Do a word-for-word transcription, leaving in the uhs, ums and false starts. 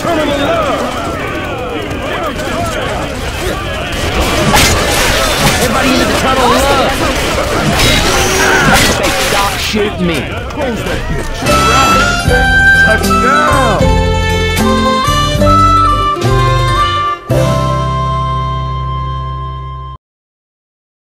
tunnel of love! Everybody into the tunnel of love! Say, stop shooting me! Close that bitch! Touchdown!